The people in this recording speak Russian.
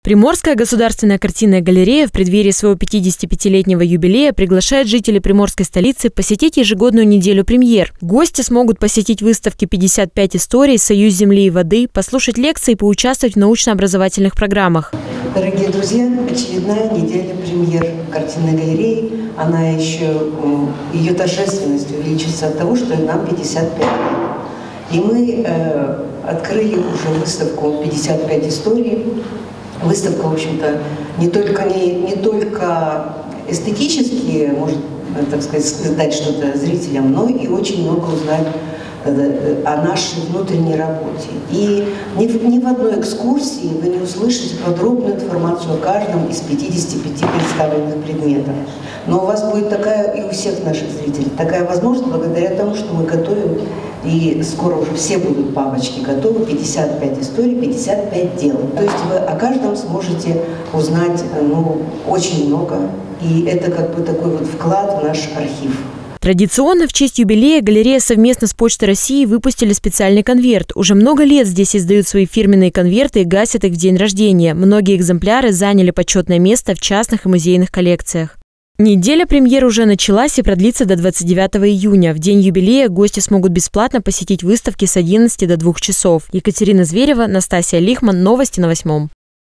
Приморская государственная картинная галерея в преддверии своего 55-летнего юбилея приглашает жителей приморской столицы посетить ежегодную неделю премьер. Гости смогут посетить выставки «55 историй», «Союз земли и воды», послушать лекции и поучаствовать в научно-образовательных программах. Дорогие друзья, очередная неделя премьер картинной галереи. Она еще, ее торжественность увеличится от того, что нам 55 лет. И мы открыли уже выставку «55 историй». Выставка, в общем-то, не только эстетически может, так сказать, дать что-то зрителям, но и очень много узнать о нашей внутренней работе. И ни в одной экскурсии вы не услышите подробную информацию о каждом из 55 представленных предметов. Но у вас будет такая, и у всех наших зрителей, такая возможность благодаря тому, что мы готовим, и скоро уже все будут папочки готовы, 55 историй, 55 дел. То есть вы о каждом сможете узнать очень много, и это как бы такой вот вклад в наш архив. Традиционно в честь юбилея галерея совместно с Почтой России выпустили специальный конверт. Уже много лет здесь издают свои фирменные конверты и гасят их в день рождения. Многие экземпляры заняли почетное место в частных и музейных коллекциях. Неделя премьер уже началась и продлится до 29 июня. В день юбилея гости смогут бесплатно посетить выставки с 11 до 2 часов. Екатерина Зверева, Настасья Лихман. Новости на 8.